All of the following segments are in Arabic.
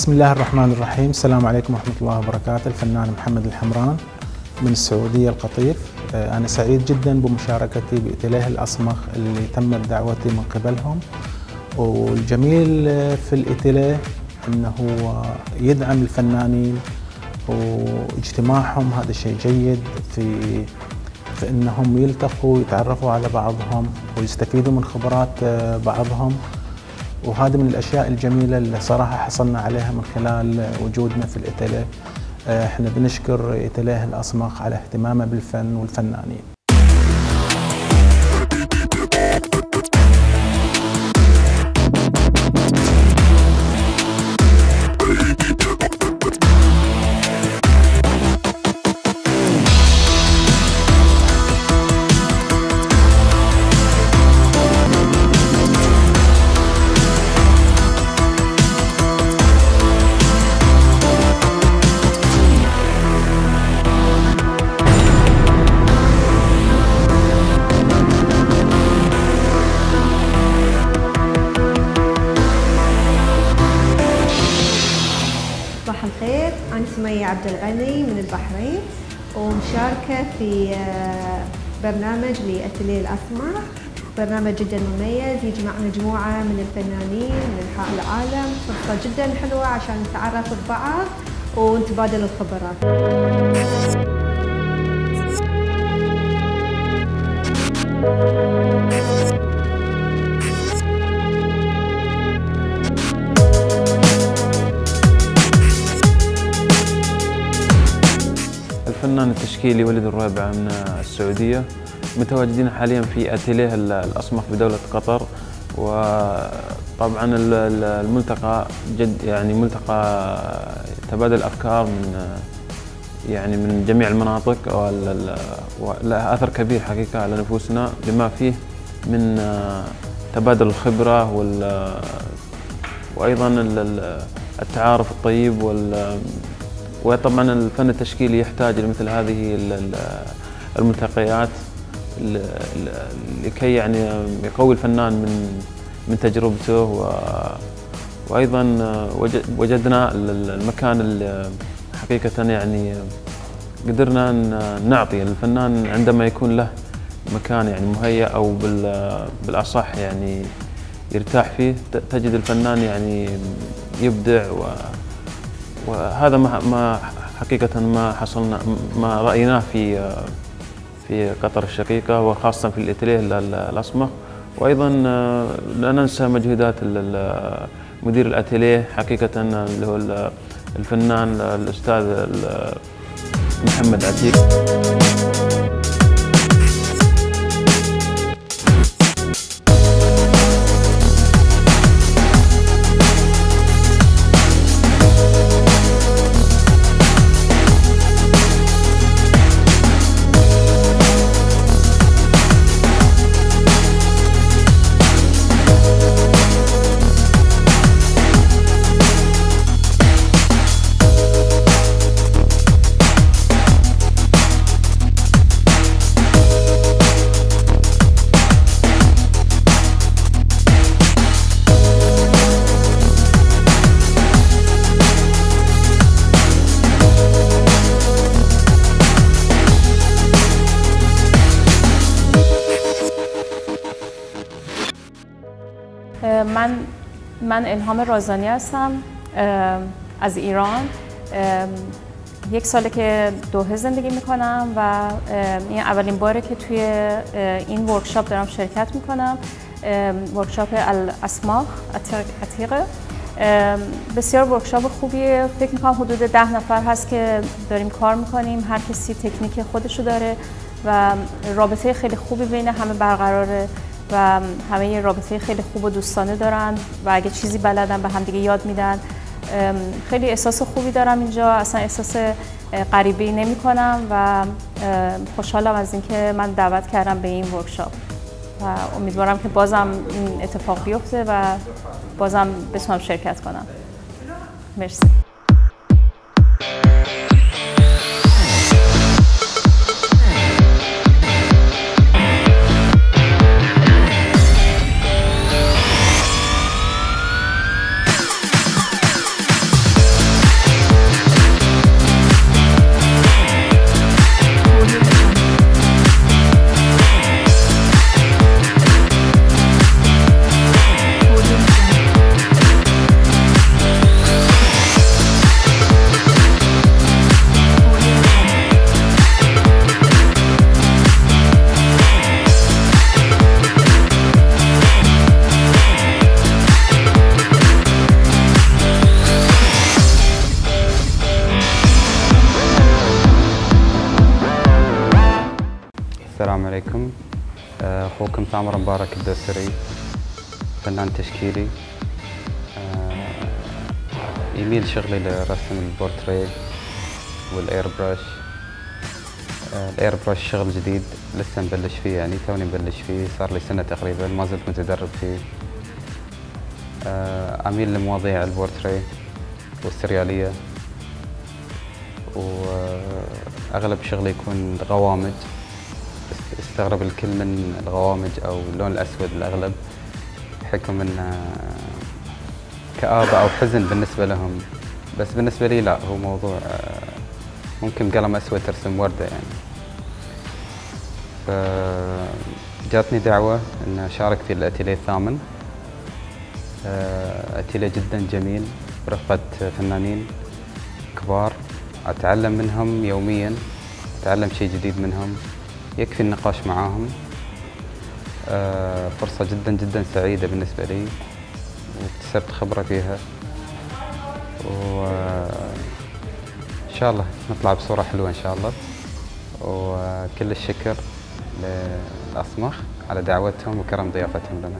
بسم الله الرحمن الرحيم. السلام عليكم ورحمة الله وبركاته. الفنان محمد الحمران من السعودية القطيف. أنا سعيد جدا بمشاركتي بإتليه الأصمخ اللي تمت دعوتي من قبلهم، والجميل في الإتليه أنه يدعم الفنانين واجتماعهم. هذا شيء جيد في أنهم يلتقوا ويتعرفوا على بعضهم ويستفيدوا من خبرات بعضهم، وهذا من الأشياء الجميلة اللي صراحة حصلنا عليها من خلال وجودنا في الإتليه. احنا بنشكر إتليه الأصمخ على اهتمامه بالفن والفنانين. أنا سمية عبدالغني من البحرين، ومشاركة في برنامج لأتليه الأسمخ. برنامج جدا مميز يجمع مجموعة من الفنانين من أنحاء العالم، فرصة جدا حلوة عشان نتعرف ببعض ونتبادل الخبرات. الفنان التشكيلي وليد الرويبعة من السعودية، متواجدين حاليا في أتيليه الأصمخ بدولة قطر. وطبعا الملتقى يعني ملتقى تبادل أفكار من جميع المناطق، وله أثر كبير حقيقة على نفوسنا بما فيه من تبادل الخبرة وأيضا التعارف الطيب وطبعا الفن التشكيلي يحتاج لمثل هذه الملتقيات لكي يقوي الفنان من تجربته. وايضا وجدنا المكان حقيقة قدرنا نعطي الفنان عندما يكون له مكان مهيأ او بالاصح يرتاح فيه، تجد الفنان يبدع. وهذا ما حقيقة ما رأيناه في قطر الشقيقة، وخاصة في الإتليه الأصمخ. وأيضا لا ننسى مجهودات مدير الأتليه حقيقة اللي هو الفنان الأستاذ محمد عتيق. من الهام رازانی هستم از ایران. یک ساله که دوحه زندگی میکنم و این اولین باره که توی این ورکشاپ دارم شرکت میکنم. ورکشاپ الاسماخ عتیقه. بسیار ورکشاپ خوبیه. فکر میکنم حدود 10 نفر هست که داریم کار میکنیم. هر کسی تکنیک خودشو داره و رابطه خیلی خوبی بین همه برقراره و همه یه رابطه خیلی خوب و دوستانه دارن و اگه چیزی بلدن به هم دیگه یاد میدن. خیلی احساس خوبی دارم اینجا، اصلا احساس غریبی نمی کنم و خوشحالم از اینکه من دعوت کردم به این ورکشاپ و امیدوارم که بازم این اتفاق بیفته و بازم بتونم شرکت کنم. مرسی. أخوكم ثامر مبارك الدوسري، فنان تشكيلي. يميل شغلي لرسم البورتريه والاير براش. الاير براش شغل جديد لسه مبلش فيه، يعني توني مبلش فيه، صار لي سنة تقريبا، ما زلت متدرب فيه. أميل لمواضيع البورتريه والسريالية، وأغلب شغلي يكون غوامج. استغرب الكل من الغوامج أو اللون الأسود الأغلب، بحكم أنه كآبة أو حزن بالنسبة لهم، بس بالنسبة لي لا، هو موضوع ممكن بقلم أسود ترسم وردة يعني. فجاتني دعوة أن أشارك في الأتيليه الثامن. أتيليه جدا جميل برفقة فنانين كبار، أتعلم منهم يوميا، أتعلم شيء جديد منهم، يكفي النقاش معاهم. فرصة جدا جدا سعيدة بالنسبة لي، واكتسبت خبرة فيها، وإن شاء الله نطلع بصورة حلوة إن شاء الله. وكل الشكر للأصمخ على دعوتهم وكرم ضيافتهم لنا.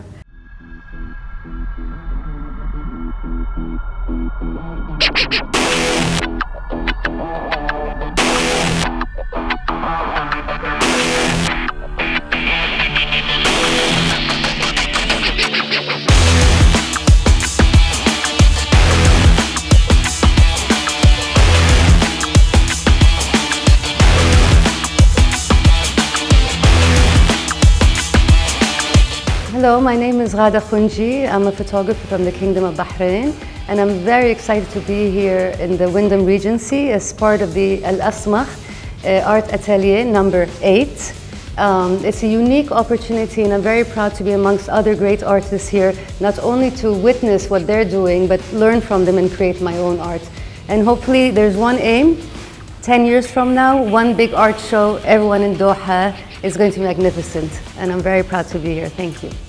Hello, my name is Ghada Khunji. I'm a photographer from the Kingdom of Bahrain, and I'm very excited to be here in the Wyndham Regency as part of the Al-Asmakh Art Atelier number 8. It's a unique opportunity, and I'm very proud to be amongst other great artists here, not only to witness what they're doing, but learn from them and create my own art. And hopefully there's one aim: 10 years from now, one big art show, everyone in Doha is going to be magnificent. And I'm very proud to be here. Thank you.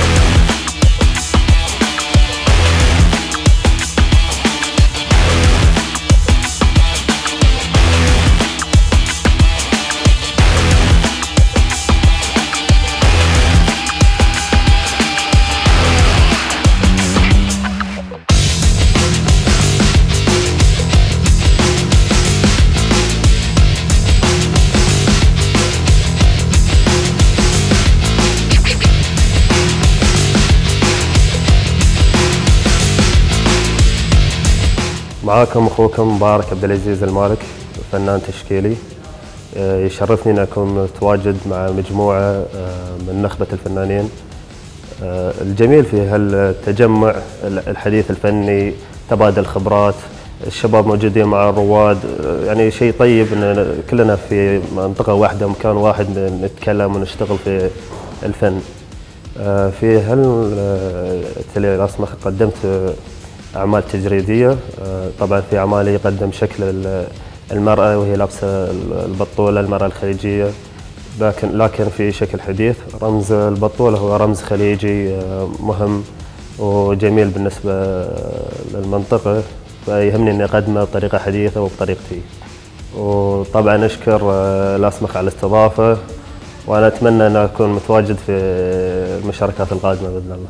معاكم أخوكم مبارك عبدالعزيز المالك، فنان تشكيلي. يشرفني أن أكون متواجد مع مجموعة من نخبة الفنانين. الجميل في هالتجمع الحديث الفني، تبادل الخبرات، الشباب موجودين مع الرواد، يعني شيء طيب أن كلنا في منطقة واحدة، مكان واحد، نتكلم ونشتغل في الفن. في هالتلي الأصمخ قدمت أعمال تجريدية. طبعا في أعمالي يقدم شكل المرأة وهي لابسة البطولة، المرأة الخليجية، لكن في شكل حديث. رمز البطولة هو رمز خليجي مهم وجميل بالنسبة للمنطقة، فيهمني أني أقدمه بطريقة حديثة وبطريقتي. وطبعا أشكر الأصمخ على الاستضافة، وأنا أتمنى أن أكون متواجد في المشاركات القادمة بإذن الله.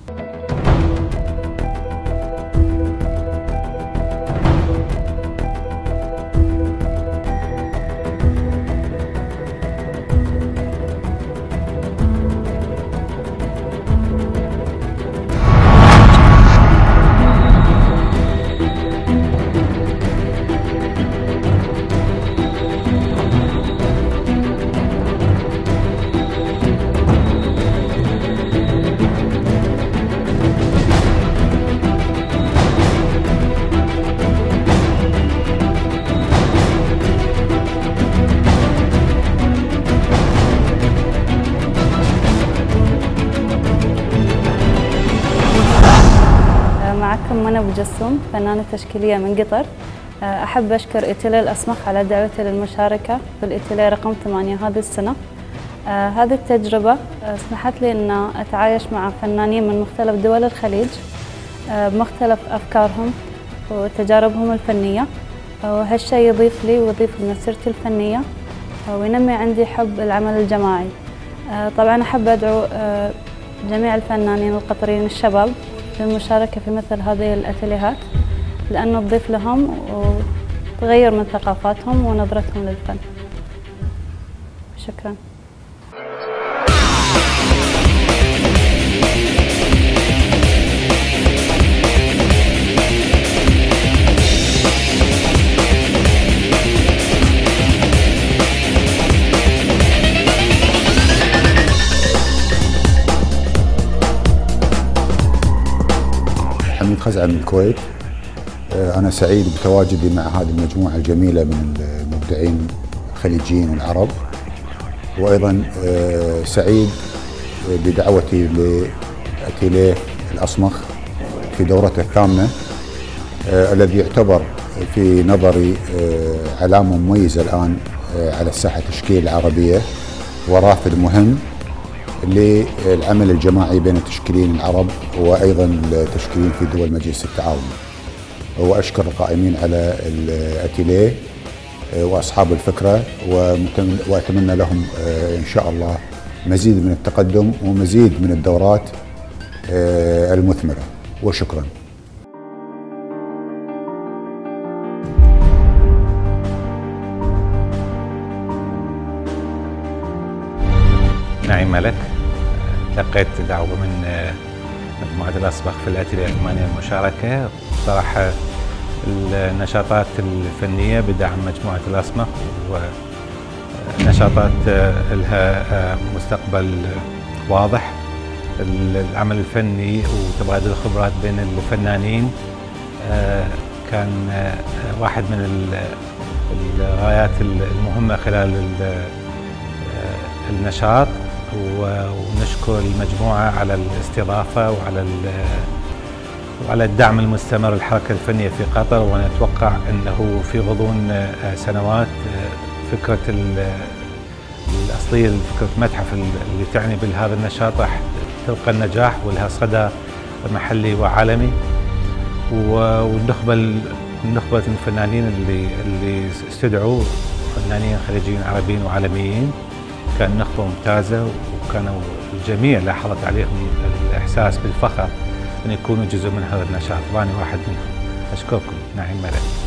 معكم أنا بوجاسوم، فنانة تشكيلية من قطر. أحب أشكر أتيليه الأصمخ على دعوتي للمشاركة في الأتيليه رقم 8 هذه السنة. هذه التجربة سمحت لي أن أتعايش مع فنانين من مختلف دول الخليج بمختلف أفكارهم وتجاربهم الفنية، وهالشيء يضيف لي ويضيف لمسيرتي الفنية وينمي عندي حب العمل الجماعي. طبعا أحب أدعو جميع الفنانين القطريين الشباب للمشاركة في مثل هذه الأتليهات، لأنه تضيف لهم وتغير من ثقافاتهم ونظرتهم للفن. شكرا. حميد خزعل من الكويت. أنا سعيد بتواجدي مع هذه المجموعة الجميلة من المبدعين الخليجيين والعرب، وأيضا سعيد بدعوتي لأتيليه الأصمخ في دورته الثامنة، الذي يعتبر في نظري علامة مميزة الآن على الساحة التشكيلية العربية، ورافد مهم للعمل الجماعي بين التشكيليين العرب وأيضا التشكيليين في دول مجلس التعاون. وأشكر القائمين على الأتيليه وأصحاب الفكرة، وأتمنى لهم إن شاء الله مزيد من التقدم ومزيد من الدورات المثمرة، وشكرا. نعيم ملك. لقيت دعوة من مجموعة الأصمخ في الأتيليه الثمانية المشاركة. صراحة النشاطات الفنية بدعم مجموعة الأصمخ، ونشاطات لها مستقبل واضح. العمل الفني وتبادل الخبرات بين الفنانين كان واحد من الغايات المهمة خلال النشاط، ونشكر المجموعة على الاستضافة وعلى الدعم المستمر للحركة الفنية في قطر. ونتوقع أنه في غضون سنوات فكرة الأصلية لفكرة المتحف اللي تعني بهذا النشاط راح تلقى النجاح ولها صدى محلي وعالمي. والنخبة الفنانين اللي استدعوا فنانين خليجيين عربيين وعالميين كان نخبة ممتازة، وكانوا الجميع لاحظت عليهم الإحساس بالفخر أن يكونوا جزء من هذا النشاط، وأنا واحد منهم. أشكركم. نعيم ملك.